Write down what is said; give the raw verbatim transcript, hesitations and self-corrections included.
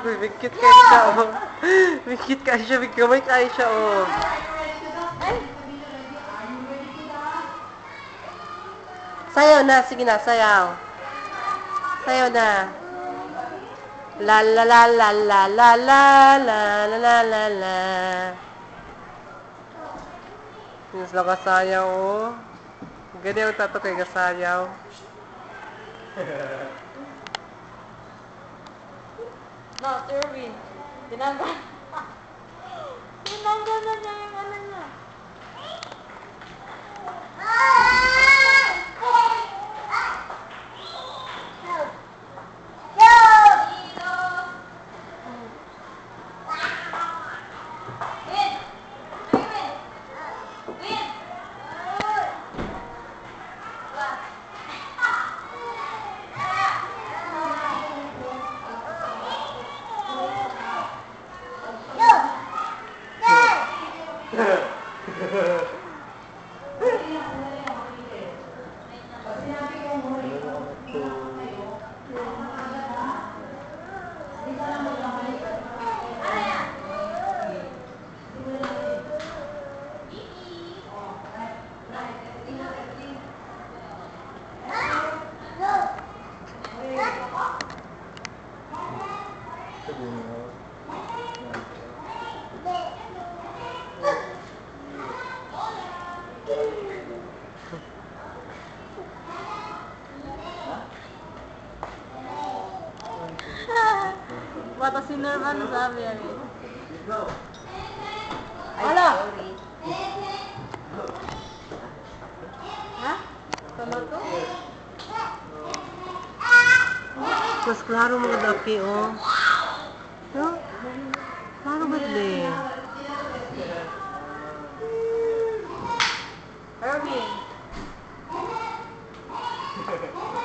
Bigkit kayo siya, oh. Bigkit kayo siya, bigkamay kayo siya, oh. Sayaw na, sige na, sayaw. Sayaw na. La la la la la la la la la la la la. Yung sila kasayaw, oh. Ganyan ang tato kay kasayaw. No, Erwin. Tinanggal. Tinanggal na niya yung ano niya. Bata si Nerv, ano sabi yan eh? Wala! Ha? Tama to? Mas klaro mga daki, oh. No? Klaro ba din? Erwin!